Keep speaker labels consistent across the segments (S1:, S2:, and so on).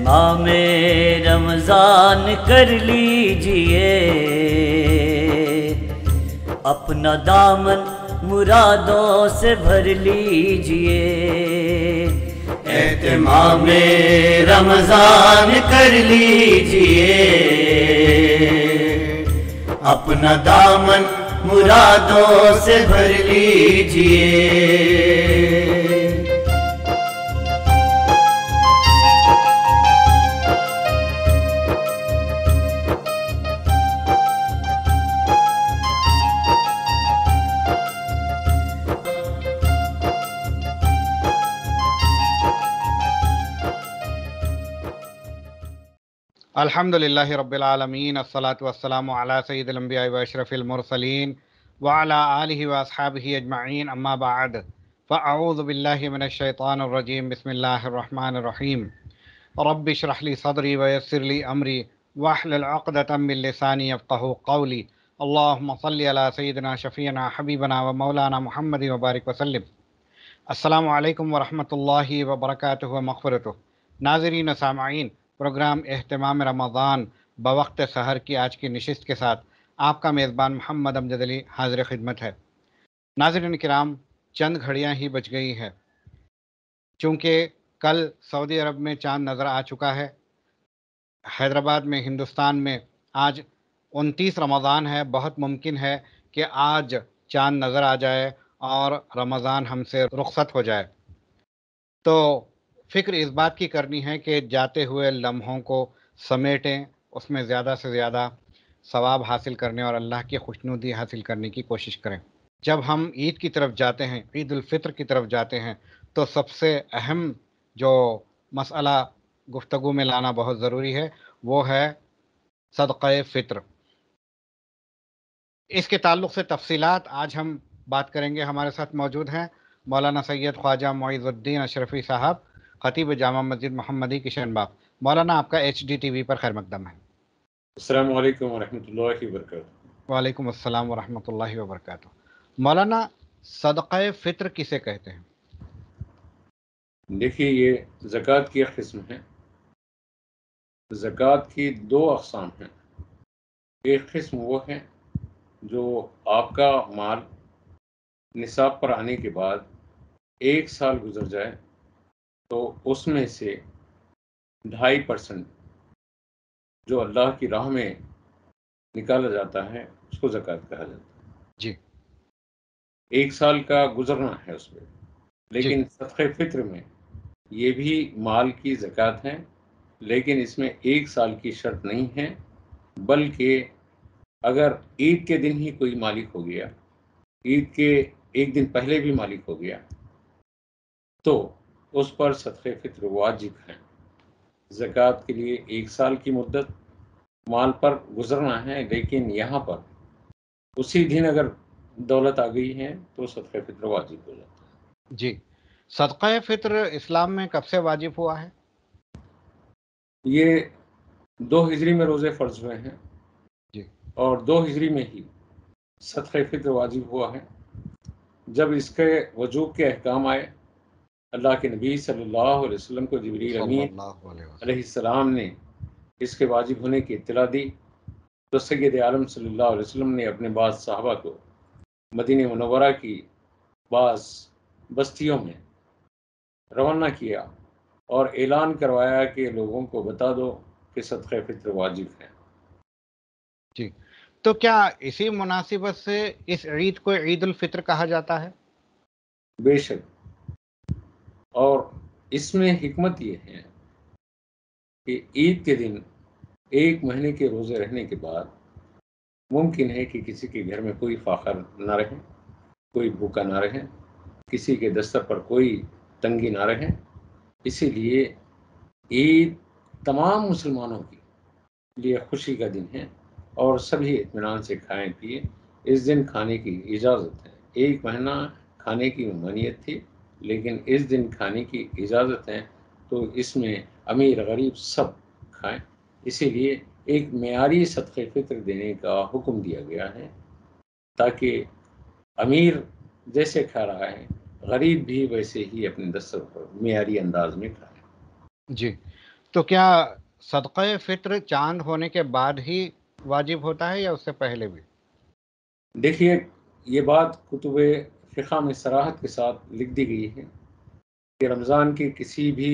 S1: اہتمام رمضان کر لیجئے، اپنا دامن مرادوں سے بھر لیجئے۔ اہتمام رمضان کر لیجئے، اپنا دامن مرادوں سے بھر لیجئے۔
S2: الحمدللہ رب العالمین، الصلاۃ والسلام علی سید الانبیاء و اشرف المرسلین وعلی آلہ واصحابہ اجمعین، اما بعد فاعوذ باللہ من الشیطان الرجیم، بسم اللہ الرحمن الرحیم۔ رب اشرح لی صدری ویسر لی امری واحلل عقدۃ من لسانی یفقہوا قولی۔ اللہم صلی علی سیدنا شفیعنا حبیبنا و مولانا محمد وبارک وسلم۔ السلام علیکم ورحمۃ اللہ وبرکاتہ و مغفرتہ۔ ناظرین و سامعین، پروگرام اہتمام رمضان بوقت سحر کی آج کی نشست کے ساتھ آپ کا میزبان محمد امجد علی حاضر خدمت ہے۔ ناظرین کرام، چند گھڑیاں ہی بچ گئی ہے، چونکہ کل سعودی عرب میں چاند نظر آ چکا ہے۔ حیدرآباد میں، ہندوستان میں آج 29 رمضان ہے۔ بہت ممکن ہے کہ آج چاند نظر آ جائے اور رمضان ہم سے رخصت ہو جائے۔ تو فکر اس بات کی کرنی ہے کہ جاتے ہوئے لمحوں کو سمیٹیں، اس میں زیادہ سے زیادہ ثواب حاصل کرنے اور اللہ کی خوشنودی حاصل کرنے کی کوشش کریں۔ جب ہم عید کی طرف جاتے ہیں، عید الفطر کی طرف جاتے ہیں، تو سب سے اہم جو مسئلہ گفتگو میں لانا بہت ضروری ہے وہ ہے صدقہ فطر۔ اس کے تعلق سے تفصیلات آج ہم بات کریں گے۔ ہمارے ساتھ موجود ہیں مولانا سید خواجہ معیز الدین اشرفی صاحب، خطیب جامع مسجد محمدی کشن باغ۔ مولانا، آپ کا HDTV پر خیر مقدم ہے۔
S3: السلام علیکم ورحمۃ اللہ وبرکاتہ۔
S2: وعلیکم السلام ورحمۃ اللہ وبرکاتہ۔ مولانا، صدقہ فطر کسے کہتے ہیں؟
S3: دیکھیے، یہ زکوٰۃ کی ایک قسم ہے۔ زکوٰۃ کی دو اقسام ہیں۔ ایک قسم وہ ہے جو آپ کا مال نصاب پر آنے کے بعد 1 سال گزر جائے تو اس میں سے 2.5% جو اللہ کی راہ میں نکالا جاتا ہے اس کو زکوٰۃ کہا جاتا ہے۔
S2: جی،
S3: 1 سال کا گزرنا ہے اس پہ۔
S2: جی،
S3: لیکن صدقہ فطر میں یہ بھی مال کی زکوٰۃ ہے، لیکن اس میں 1 سال کی شرط نہیں ہے، بلکہ اگر عید کے دن ہی کوئی مالک ہو گیا، عید کے 1 دن پہلے بھی مالک ہو گیا، تو اس پر صدقہ فطر واجب ہے۔ زکوٰۃ کے لیے 1 سال کی مدت مال پر گزرنا ہے، لیکن یہاں پر اسی دن اگر دولت آ گئی ہے تو صدقہ فطر واجب ہو جاتا ہے۔
S2: جی، صدقہ فطر اسلام میں کب سے واجب ہوا ہے؟
S3: یہ 2 ہجری میں روزے فرض ہوئے ہیں،
S2: جی،
S3: اور 2 ہجری میں ہی صدقہ فطر واجب ہوا ہے۔ جب اس کے وجوب کے احکام آئے، اللہ کے نبی صلی اللہ علیہ وسلم کو جبریل
S2: صلی
S3: امین
S2: اللہ علیہ وسلم
S3: علیہ السلام نے اس کے واجب ہونے کی اطلاع دی، تو سید عالم صلی اللہ علیہ وسلم نے اپنے بعض صحابہ کو مدینہ منورہ کی بعض بستیوں میں روانہ کیا اور اعلان کروایا کہ لوگوں کو بتا دو کہ صدقہ فطر واجب ہے۔
S2: جی، تو کیا اسی مناسبت سے اس عید کو عید الفطر کہا جاتا ہے؟
S3: بے شک، اور اس میں حکمت یہ ہے کہ عید کے دن 1 مہینے کے روزے رہنے کے بعد ممکن ہے کہ کسی کے گھر میں کوئی فاخر نہ رہے، کوئی بھوکا نہ رہے، کسی کے دستر پر کوئی تنگی نہ رہے۔ اسی لیے عید تمام مسلمانوں کے لیے خوشی کا دن ہے، اور سبھی اطمینان سے کھائیں پیے۔ اس دن کھانے کی اجازت ہے۔ 1 مہینہ کھانے کی ممانعت تھی، لیکن اس دن کھانے کی اجازت ہے، تو اس میں امیر غریب سب کھائیں۔ اسی لیے ایک معیاری صدقہ فطر دینے کا حکم دیا گیا ہے، تاکہ امیر جیسے کھا رہا ہے، غریب بھی ویسے ہی اپنے دستر پر معیاری انداز میں کھائے۔
S2: جی، تو کیا صدقہ فطر چاند ہونے کے بعد ہی واجب ہوتا ہے یا اس سے پہلے بھی؟
S3: دیکھیے، یہ بات کتب فقہ میں صراحت کے ساتھ لکھ دی گئی ہے کہ رمضان کے کسی بھی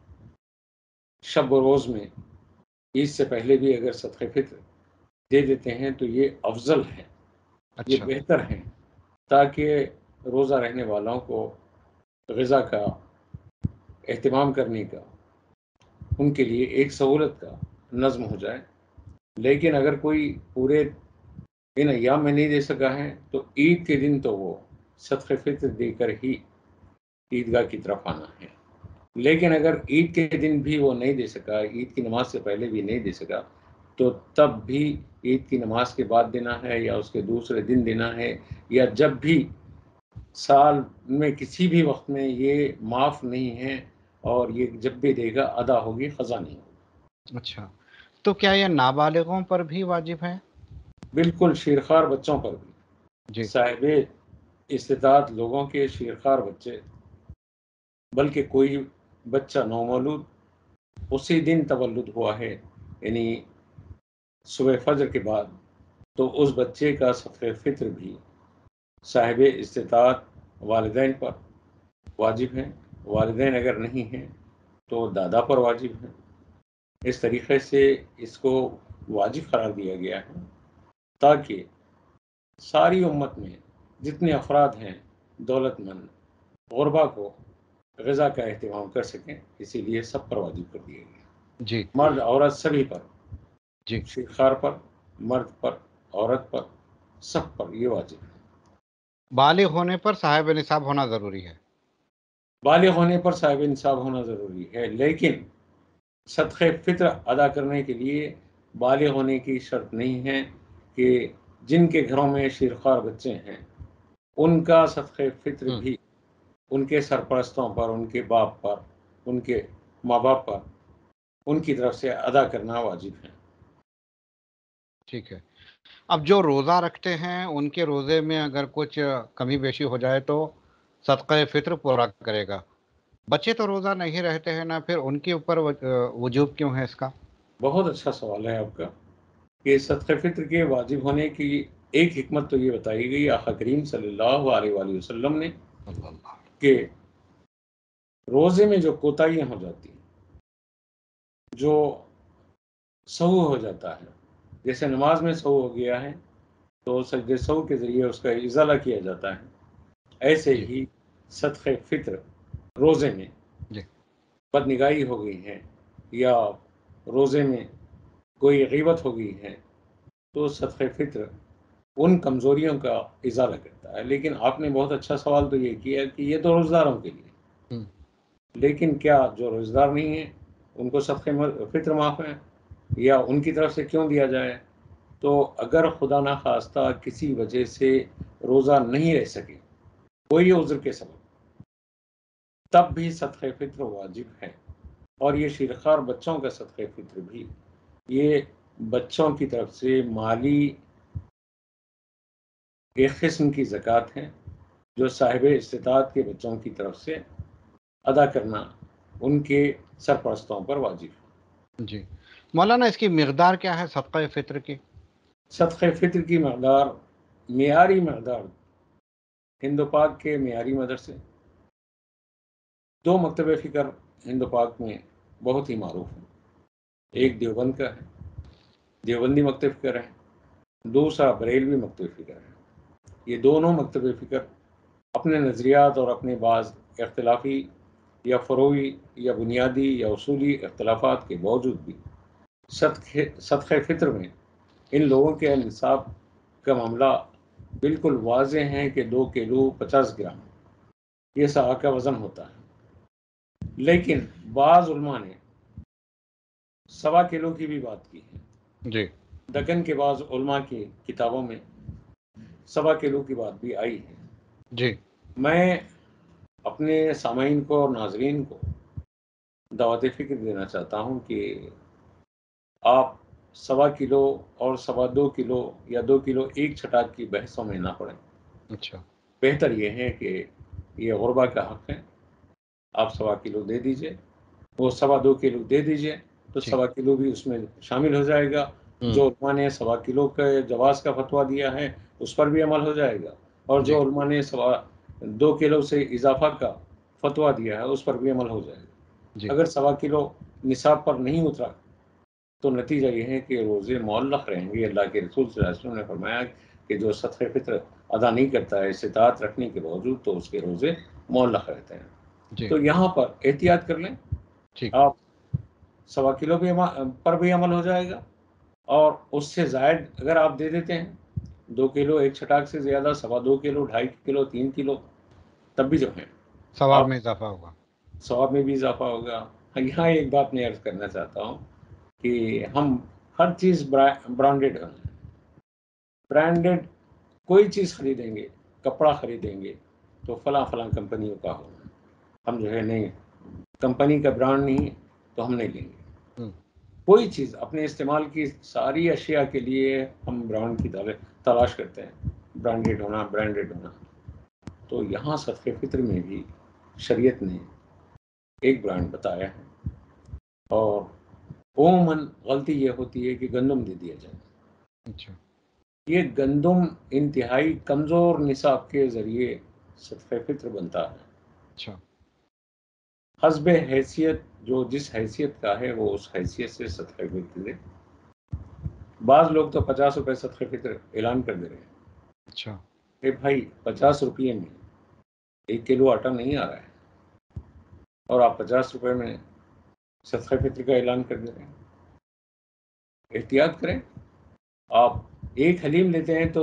S3: شب و روز میں عید سے پہلے بھی اگر صدقہ فطر دے دیتے ہیں تو یہ افضل ہے، یہ
S2: اچھا،
S3: بہتر ہے، تاکہ روزہ رہنے والوں کو غذا کا اہتمام کرنے کا ان کے لیے ایک سہولت کا نظم ہو جائے۔ لیکن اگر کوئی پورے ان ایام میں نہیں دے سکا ہے تو عید کے دن تو وہ صدقہ فطر دے کر ہی عیدگاہ کی طرف آنا ہے۔ لیکن اگر عید کے دن بھی وہ نہیں دے سکا، عید کی نماز سے پہلے بھی نہیں دے سکا، تو تب بھی عید کی نماز کے بعد دینا ہے یا اس کے دوسرے دن دینا ہے، یا جب بھی سال میں کسی بھی وقت میں یہ معاف نہیں ہے، اور یہ جب بھی دے گا ادا ہوگی، قضا نہیں ہوگی۔
S2: اچھا، تو کیا یہ نابالغوں پر بھی واجب ہے؟
S3: بالکل، شیرخوار بچوں پر بھی،
S2: جی،
S3: صاحب استطاعت لوگوں کے شیرخوار بچے، بلکہ کوئی بچہ نومولود اسی دن تولد ہوا ہے، یعنی صبح فجر کے بعد، تو اس بچے کا صدقہ فطر بھی صاحب استطاعت والدین پر واجب ہے۔ والدین اگر نہیں ہیں تو دادا پر واجب ہے۔ اس طریقے سے اس کو واجب قرار دیا گیا ہے تاکہ ساری امت میں جتنے افراد ہیں دولت مند، غربا کو غذا کا اہتمام کر سکیں، اسی لیے سب پر واجب کر دیا گیا،
S2: جی،
S3: مرد عورت سبھی پر،
S2: جی،
S3: شیرخوار پر، مرد پر، عورت پر، سب پر یہ واجب ہے۔
S2: بالغ ہونے پر صاحب نصاب ہونا ضروری ہے۔
S3: بالغ ہونے پر صاحب نصاب ہونا ضروری ہے، لیکن صدقہ فطر ادا کرنے کے لیے بالغ ہونے کی شرط نہیں ہے کہ جن کے گھروں میں شیرخوار بچے ہیں ان کا صدقہ فطر بھی ان کے سرپرستوں پر، ان کے باپ پر، ان کے ماں باپ پر، ان کی طرف سے ادا کرنا واجب ہے۔
S2: ٹھیک ہے، اب جو روزہ رکھتے ہیں ان کے روزے میں اگر کچھ کمی بیشی ہو جائے تو صدقہ فطر پورا کرے گا۔ بچے تو روزہ نہیں رہتے ہیں نا، پھر ان کے اوپر وجوب کیوں ہے اس کا؟
S3: بہت اچھا سوال ہے آپ کا کہ صدقہ فطر کے واجب ہونے کی ایک حکمت تو یہ بتائی گئی آقا کریم صلی اللہ علیہ وآلہ وسلم نے کہ روزے میں جو کوتاہیاں ہو جاتی ہیں، جو سہو ہو جاتا ہے، جیسے نماز میں سہو ہو گیا ہے تو سجدہ سہو کے ذریعے اس کا ازالہ کیا جاتا ہے، ایسے
S2: جی،
S3: ہی صدقہ فطر روزے میں
S2: جی،
S3: بد نگاہی ہو گئی ہے یا روزے میں کوئی غیبت ہو گئی ہے تو صدقہ فطر ان کمزوریوں کا ازالہ کرتا ہے۔ لیکن آپ نے بہت اچھا سوال تو یہ کیا کہ یہ تو روزداروں کے لیے، لیکن کیا جو روزدار نہیں ہیں ان کو صدقہ فطر معاف ہے، یا ان کی طرف سے کیوں دیا جائے؟ تو اگر خدا نخواستہ کسی وجہ سے روزہ نہیں رہ سکے، کوئی عذر کے سبب، تب بھی صدقہ فطر واجب ہے۔ اور یہ شیرخوار بچوں کا صدقہ فطر بھی، یہ بچوں کی طرف سے مالی ایک قسم کی زکوٰۃ ہے جو صاحب استطاعت کے بچوں کی طرف سے ادا کرنا ان کے سرپرستوں پر واجب ہے۔
S2: جی، مولانا اس کی مقدار کیا ہے صدقہ فطر کی؟
S3: صدقہ فطر کی مقدار، معیاری مقدار، ہند و پاک کے معیاری مدرسے، 2 مکتب فکر ہند و پاک میں بہت ہی معروف ہیں۔ ایک دیوبند کا ہے، دیوبندی مکتب فکر ہے، دوسرا بریلوی مکتب فکر ہے۔ یہ دونوں مکتب فکر اپنے نظریات اور اپنے بعض اختلافی یا فروعی یا بنیادی یا اصولی اختلافات کے باوجود بھی صدقہ فطر میں ان لوگوں کے نصاب کا معاملہ بالکل واضح ہے کہ 2 کلو 50 گرام یہ سا کا وزن ہوتا ہے، لیکن بعض علماء نے 1.25 کلو کی بھی بات کی ہے۔
S2: جی،
S3: دکن کے بعض علماء کی کتابوں میں 1.25 کلو کی بات بھی آئی ہے۔
S2: جی،
S3: میں اپنے سامعین کو اور ناظرین کو دعوت فکر دینا چاہتا ہوں کہ آپ 1.25 کلو اور 2.25 کلو یا 2 کلو ایک چھٹاک کی بحثوں میں نہ پڑیں۔
S2: اچھا،
S3: بہتر یہ ہے کہ یہ غربا کا حق ہے، آپ 1.25 کلو دے دیجئے، وہ 2.25 کلو دے دیجئے، تو 1.25 کلو بھی اس میں شامل ہو جائے گا. جو علماء نے 1.25 کلو کے جواز کا فتویٰ دیا ہے اس پر بھی عمل ہو جائے گا, اور جو علماء نے 2 کلو سے اضافہ کا فتویٰ دیا ہے اس پر بھی عمل ہو جائے گا. اگر 1.25 کلو نصاب پر نہیں اترا تو نتیجہ یہ ہے کہ روزے معلق رہیں گے. اللہ کے رسول صلی اللہ علیہ وسلم نے فرمایا کہ جو صدقہ فطر ادا نہیں کرتا ہے استطاعت رکھنے کے باوجود تو اس کے روزے معلق رہتے ہیں. تو یہاں پر احتیاط کر لیں. آپ 1.25 کلو پر بھی عمل ہو جائے گا, اور اس سے زائد اگر آپ دے دیتے ہیں 2 کلو ایک چھٹاک سے زیادہ 2.25 کلو 2.5 کلو 3 کلو تب بھی جو ہے
S2: ثواب میں اضافہ ہوگا,
S3: ثواب میں بھی اضافہ ہوگا. یہاں ایک بات میں عرض کرنا چاہتا ہوں کہ ہم ہر چیز برانڈیڈ ہیں. برانڈیڈ کوئی چیز خریدیں گے, کپڑا خریدیں گے تو فلاں کمپنیوں کا ہوگا. ہم جو ہے نہیں, کمپنی کا برانڈ نہیں تو ہم نہیں لیں گے. کوئی چیز اپنے استعمال کی ساری اشیاء کے لیے ہم برانڈ کی تلاش کرتے ہیں, برانڈیڈ ہونا. تو یہاں صدقہ فطر میں بھی شریعت نے ایک برانڈ بتایا ہے, اور عموماً غلطی یہ ہوتی ہے کہ گندم دے دیا جائے.
S2: اچھا,
S3: یہ گندم انتہائی کمزور نصاب کے ذریعے صدقہ فطر بنتا ہے.
S2: اچھا,
S3: حسب حیثیت جو جس حیثیت کا ہے وہ اس حیثیت سے صدقہ فطر دے. بعض لوگ تو 50 روپے صدقہ فطر اعلان کر دے رہے ہیں.
S2: اچھا,
S3: کہ بھائی 50 روپے میں 1 کلو آٹا نہیں آ رہا ہے اور آپ 50 روپے میں صدقہ فطر کا اعلان کر دے رہے ہیں. احتیاط کریں. آپ ایک حلیم لیتے ہیں تو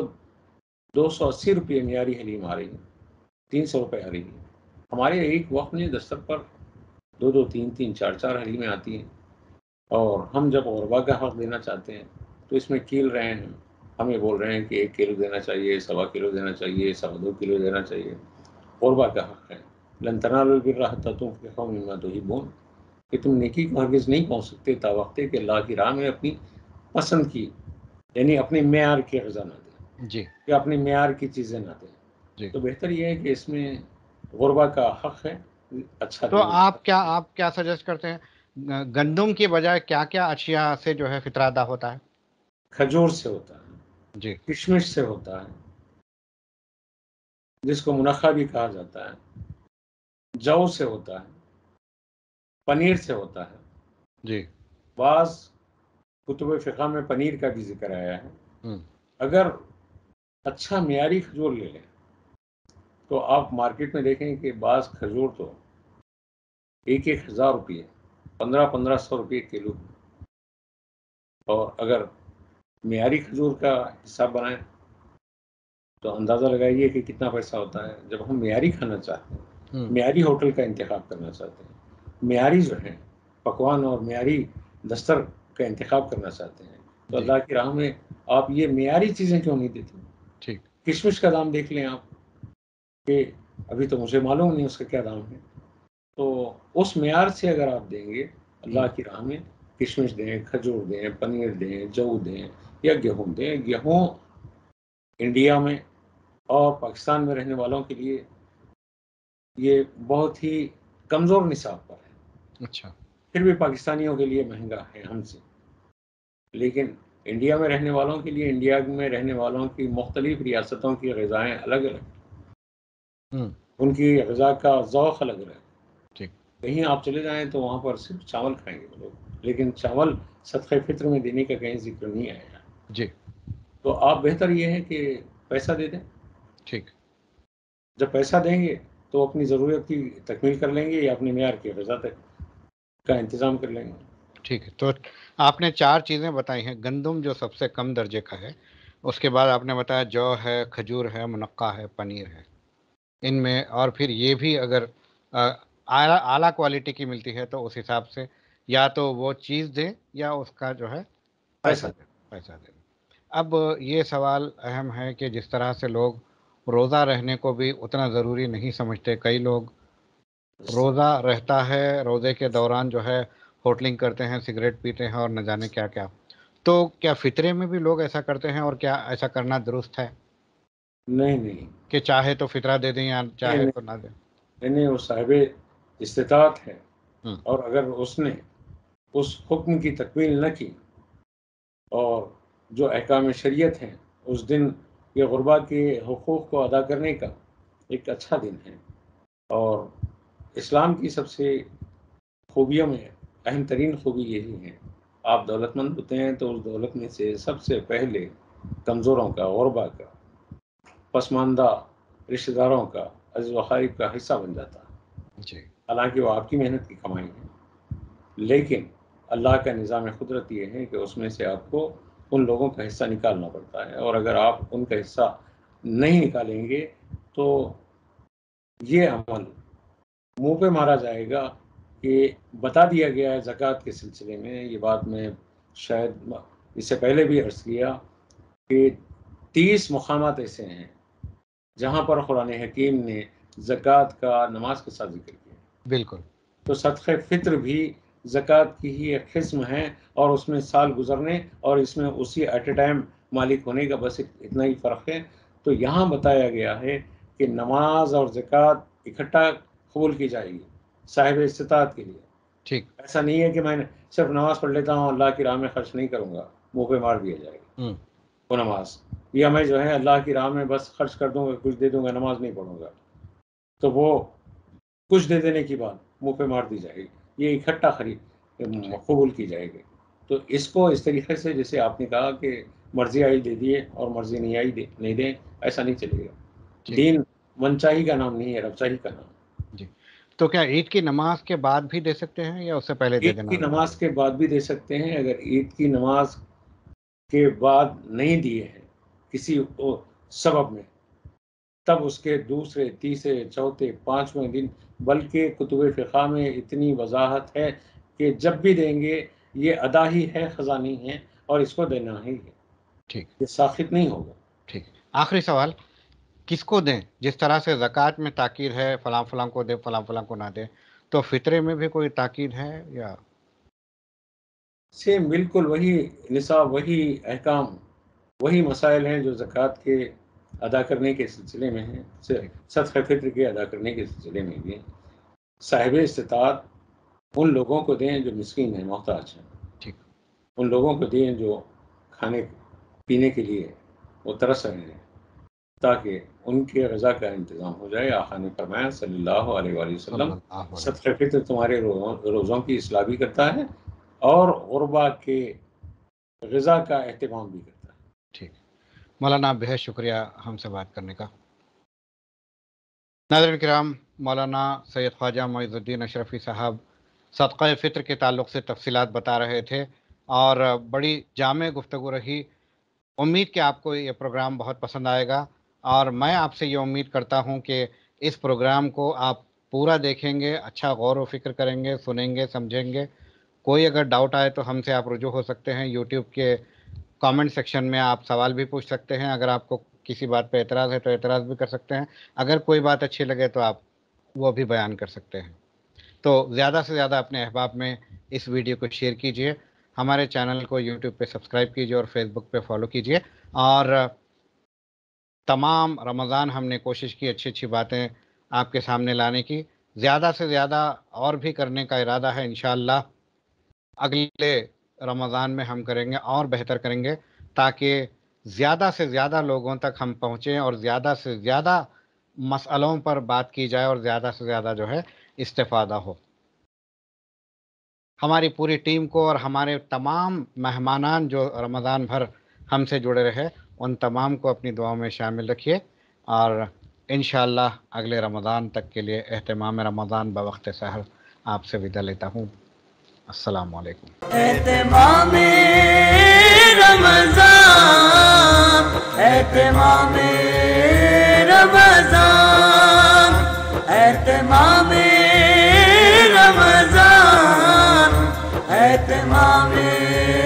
S3: 280 روپے معیاری حلیم آ رہی ہے, 300 روپے آ رہی ہے. ہمارے ایک وقت میں دستر پر 2 3 4 حلیمیں آتی ہیں, اور ہم جب غربا کا حق دینا چاہتے ہیں تو اس میں کیل رہے ہیں. ہمیں بول رہے ہیں کہ 1 کلو دینا چاہیے, 1.25 کلو دینا چاہیے, 2.25 کلو دینا چاہیے. غربا کا حق ہے. لن تنالوا البر حتى تنفقوا مما تحبون, کہ تم نیکی کو ہرگز نہیں پہنچ سکتے تا وقت کہ اللہ کی راہ میں اپنی پسند کی, یعنی اپنے معیار کی غذا نہ دیں,
S2: جی,
S3: یا اپنے معیار کی چیزیں نہ دیں.
S2: جی.
S3: تو بہتر یہ ہے کہ اس میں غربا کا حق ہے. اچھا
S2: تو
S3: دیں.
S2: آپ کیا سجیسٹ کرتے ہیں, گندم کی بجائے کیا کیا اشیاء سے جو ہے فطر ادا ہوتا ہے؟
S3: کھجور سے ہوتا ہے,
S2: جی,
S3: کشمش سے ہوتا ہے جس کو منخا بھی کہا جاتا ہے, جو سے ہوتا ہے, پنیر سے ہوتا ہے.
S2: جی,
S3: بعض کتب فقہ میں پنیر کا بھی ذکر آیا ہے.
S2: ہ
S3: اگر اچھا معیاری کھجور لے لیں تو آپ مارکیٹ میں دیکھیں کہ بعض کھجور تو 1,000 روپے 1,500 روپے کلو. اور اگر معیاری کھجور کا حساب بنائیں تو اندازہ لگائیے کہ کتنا پیسہ ہوتا ہے. جب ہم معیاری کھانا چاہتے ہیں, معیاری ہوٹل کا انتخاب کرنا چاہتے ہیں, معیاری جو ہے پکوان اور معیاری دستر کا انتخاب کرنا چاہتے ہیں, تو
S2: جی,
S3: اللہ کی راہ میں آپ یہ معیاری چیزیں کیوں نہیں دیتے؟
S2: ٹھیک.
S3: کشمش کا دام دیکھ لیں آپ, کہ ابھی تو مجھے معلوم نہیں اس کا کیا دام ہے. تو اس معیار سے اگر آپ دیں گے اللہ کی راہ میں, کشمش دیں, کھجور دیں, پنیر دیں, جو دیں, یا گیہوں دیں. گیہوں انڈیا میں اور پاکستان میں رہنے والوں کے لیے یہ بہت ہی کمزور نصاب پر ہے.
S2: اچھا,
S3: پھر بھی پاکستانیوں کے لیے مہنگا ہے ہم سے, لیکن انڈیا میں رہنے والوں کے لیے, انڈیا میں رہنے والوں کی مختلف ریاستوں کی غذائیں الگ الگ, ان کی غذا کا ذوق الگ الگ.
S2: ٹھیک.
S3: کہیں آپ چلے جائیں تو وہاں پر صرف چاول کھائیں گے وہ لوگ, لیکن چاول صدقہ فطر میں دینے کا کہیں ذکر نہیں آیا.
S2: جی,
S3: تو آپ بہتر یہ ہے کہ پیسہ دے دیں.
S2: ٹھیک.
S3: جب پیسہ دیں گے تو اپنی ضرورت کی تکمیل کر لیں گے یا اپنے معیار کی غذا کا انتظام کر لیں گے.
S2: ٹھیک ہے. تو آپ نے 4 چیزیں بتائی ہیں. گندم جو سب سے کم درجے کا ہے, اس کے بعد آپ نے بتایا جو ہے, کھجور ہے, منقع ہے, پنیر ہے. ان میں اور پھر یہ بھی اگر اعلیٰ کوالٹی کی ملتی ہے تو اس حساب سے یا تو وہ چیز دیں یا اس کا جو ہے پیسہ دیں. اب یہ سوال اہم ہے کہ جس طرح سے لوگ روزہ رہنے کو بھی اتنا ضروری نہیں سمجھتے. کئی لوگ روزہ رہتا ہے, روزے کے دوران جو ہے ہوٹلنگ کرتے ہیں, سگریٹ پیتے ہیں اور نہ جانے کیا کیا. تو کیا فطرے میں بھی لوگ ایسا کرتے ہیں, اور کیا ایسا کرنا درست ہے
S3: نہیں
S2: کہ چاہے تو فطرہ دے دیں یا چاہے تو نہ دیں؟
S3: نہیں, وہ صاحب استطاعت ہے,
S2: ہوں،
S3: اور اگر اس نے اس حکم کی تکمیل نہ کی، اور جو احکام شریعت ہیں اس دن یہ غربا کے حقوق کو ادا کرنے کا ایک اچھا دن ہے۔ اور اسلام کی سب سے خوبیوں میں اہم ترین خوبی یہی ہے، آپ دولت مند ہوتے ہیں تو اس دولت میں سے سب سے پہلے کمزوروں کا، غربا کا، پسماندہ رشتہ داروں کا، عزیز و اقارب کا حصہ بن جاتا ہے۔
S2: جی
S3: حالانکہ وہ آپ کی محنت کی کمائی ہے، لیکن اللہ کا نظام قدرت یہ ہے کہ اس میں سے آپ کو ان لوگوں کا حصہ نکالنا پڑتا ہے، اور اگر آپ ان کا حصہ نہیں نکالیں گے تو یہ عمل منہ پہ مارا جائے گا۔ کہ بتا دیا گیا ہے زکوٰۃ کے سلسلے میں، یہ بات میں شاید اس سے پہلے بھی عرض کیا کہ 30 مقامات ایسے ہیں جہاں پر قرآن حکیم نے زکوٰۃ کا نماز کے ساتھ ذکر کیا۔
S2: بالکل۔
S3: تو صدقہ فطر بھی زکوٰۃ کی ہی ایک قسم ہے، اور اس میں سال گزرنے اور اس میں اسی ایٹ اے ٹائم مالک ہونے کا بس اتنا ہی فرق ہے۔ تو یہاں بتایا گیا ہے کہ نماز اور زکوٰۃ اکٹھا قبول کی جائے گی صاحب استطاعت کے لیے۔
S2: ٹھیک۔
S3: ایسا نہیں ہے کہ میں صرف نماز پڑھ لیتا ہوں، اللہ کی راہ میں خرچ نہیں کروں گا، منہ پہ مار دیا جائے گا وہ نماز، یا میں جو ہے اللہ کی راہ میں بس خرچ کر دوں گا، کچھ دے دوں گا، نماز نہیں پڑھوں گا، تو وہ کچھ دے دینے کی بات منہ پہ مار دی جائے گی، یہ اکٹھا قبول کی جائے گی۔ تو اس کو اس طریقے سے جیسے آپ نے کہا کہ مرضی آئی دے دیے اور مرضی نہیں آئی نہیں دیں، ایسا نہیں چلے گا۔ دین منچاہی کا نام نہیں ہے، رب چاہی کا نام۔
S2: جی، تو کیا عید کی نماز کے بعد بھی دے سکتے ہیں یا اس سے پہلے دے دینا؟
S3: عید کی نماز کے بعد بھی دے سکتے ہیں۔ اگر عید کی نماز کے بعد نہیں دیے ہیں کسی سبب میں، تب اس کے دوسرے، تیسرے، چوتھے، پانچویں دن، بلکہ کتب فقہ میں اتنی وضاحت ہے کہ جب بھی دیں گے یہ ادا ہی ہے، قضا نہیں ہے، اور اس کو دینا ہی ہے۔
S2: ٹھیک،
S3: یہ ساخت نہیں ہوگا۔
S2: ٹھیک۔ آخری سوال، کس کو دیں؟ جس طرح سے زکوٰۃ میں تاکید ہے فلاں فلاں کو دے، فلاں فلاں کو نہ دے، تو فطرے میں بھی کوئی تاکید ہے یا؟
S3: سیم بالکل وہی نصاب، وہی احکام، وہی مسائل ہیں جو زکوٰۃ کے ادا کرنے کے سلسلے میں ہیں، صدقہ فطر کے ادا کرنے کے سلسلے میں بھی ہیں۔ صاحب استطاعت ان لوگوں کو دیں جو مسکین ہیں، محتاج ہیں،
S2: ٹھیک،
S3: ان لوگوں کو دیں جو کھانے پینے کے لیے وہ ترس رہے ہیں، تاکہ ان کے غذا کا انتظام ہو جائے۔ آقا نے فرمایا صلی اللہ علیہ وآلہ وسلم، صدقہ فطر تمہارے روزوں کی اصلاح بھی کرتا ہے اور غربا کے غذا کا اہتمام بھی کرتا ہے۔
S2: ٹھیک، مولانا بہت شکریہ ہم سے بات کرنے کا۔ ناظرین کرام، مولانا سید خواجہ معیز الدین اشرفی صاحب صدقہ فطر کے تعلق سے تفصیلات بتا رہے تھے، اور بڑی جامع گفتگو رہی۔ امید کہ آپ کو یہ پروگرام بہت پسند آئے گا، اور میں آپ سے یہ امید کرتا ہوں کہ اس پروگرام کو آپ پورا دیکھیں گے، اچھا غور و فکر کریں گے، سنیں گے، سمجھیں گے۔ کوئی اگر ڈاؤٹ آئے تو ہم سے آپ رجوع ہو سکتے ہیں، یوٹیوب کے کامنٹ سیکشن میں آپ سوال بھی پوچھ سکتے ہیں۔ اگر آپ کو کسی بات پہ اعتراض ہے تو اعتراض بھی کر سکتے ہیں، اگر کوئی بات اچھی لگے تو آپ وہ بھی بیان کر سکتے ہیں۔ تو زیادہ سے زیادہ اپنے احباب میں اس ویڈیو کو شیئر کیجئے، ہمارے چینل کو یوٹیوب پہ سبسکرائب کیجئے اور فیس بک پہ فالو کیجئے۔ اور تمام رمضان ہم نے کوشش کی اچھی اچھی باتیں آپ کے سامنے لانے کی، زیادہ سے زیادہ اور بھی کرنے کا ارادہ ہے انشاءاللہ۔ اگلے رمضان میں ہم کریں گے اور بہتر کریں گے، تاکہ زیادہ سے زیادہ لوگوں تک ہم پہنچیں اور زیادہ سے زیادہ مسئلوں پر بات کی جائے اور زیادہ سے زیادہ جو ہے استفادہ ہو۔ ہماری پوری ٹیم کو اور ہمارے تمام مہمانان جو رمضان بھر ہم سے جڑے رہے، ان تمام کو اپنی دعاؤں میں شامل رکھیے، اور انشاءاللہ اگلے رمضان تک کے لیے اہتمام رمضان بوقت سحر آپ سے وداع لیتا ہوں۔ السلام علیکم۔
S1: اہتمام رمضان، اہتمام رمضان، اہتمام رمضان، اہتمام